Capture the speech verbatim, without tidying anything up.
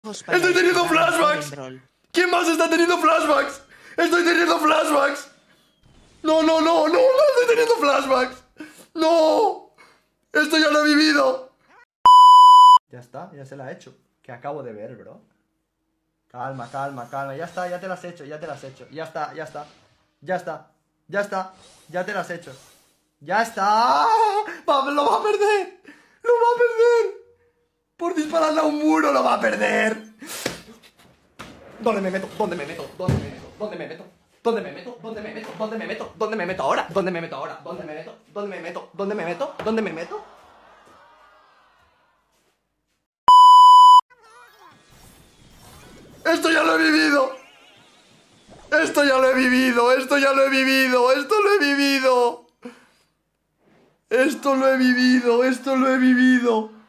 ¡Estoy teniendo flashbacks! ¿Quién más está teniendo flashbacks? ¡Estoy teniendo flashbacks! ¡No, no, no, no! ¡No estoy teniendo flashbacks! ¡No! ¡Esto ya lo he vivido! Ya está, ya se la he hecho. Que acabo de ver, bro. Calma, calma, calma. Ya está, ya te las he hecho, ya te las he hecho. Ya está, ya está. Ya está, ya está. Ya te las he hecho. ¡Ya está! ¡Va, lo va a perder! ¡Lo va a perder! Por dispararle a un muro lo va a perder. ¿Dónde me meto? ¿Dónde me meto? ¿Dónde me meto? ¿Dónde me meto? ¿Dónde me meto? ¿Dónde me meto? ¿Dónde me meto? ¿Dónde me meto ahora? ¿Dónde me meto ahora? ¿Dónde me meto? ¿Dónde me meto? ¿Dónde me meto? ¿Dónde me meto? Esto ya lo he vivido. Esto ya lo he vivido. Esto ya lo he vivido. Esto lo he vivido. Esto lo he vivido. Esto lo he vivido.